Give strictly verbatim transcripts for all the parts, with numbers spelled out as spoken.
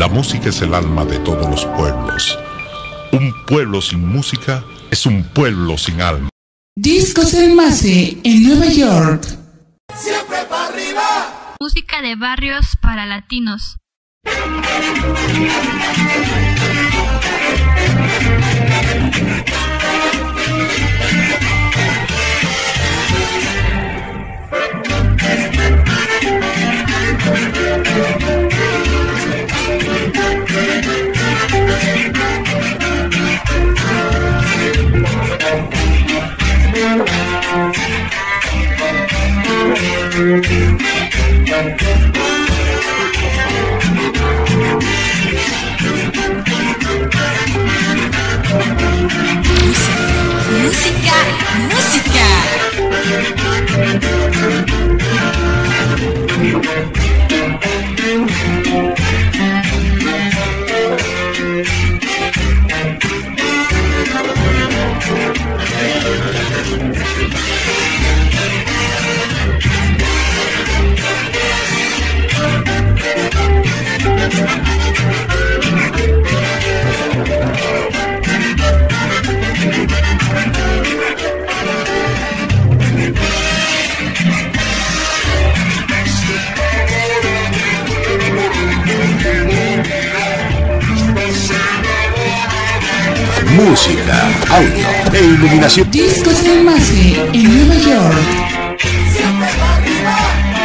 La música es el alma de todos los pueblos. Un pueblo sin música es un pueblo sin alma. Discos El Mase en Nueva York. Siempre para arriba. Música de barrios para latinos. Música, música. Música, audio e iluminación. Discos El Mase en Nueva York. Siempre para arriba.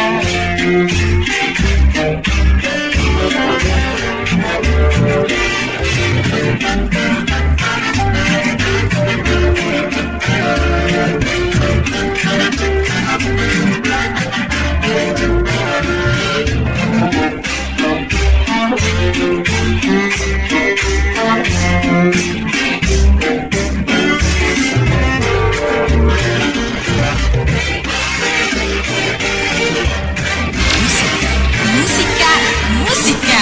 Música, música.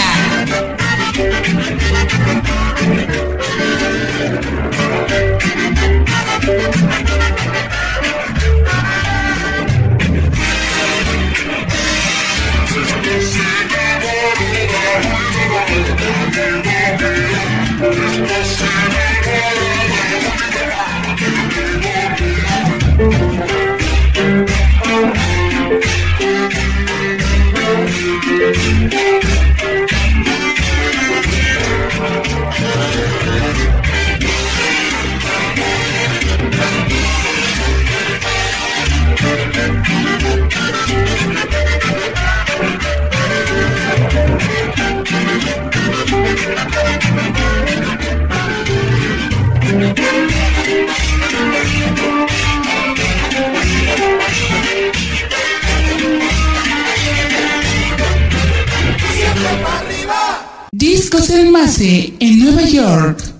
Discos El Mase en Nueva York.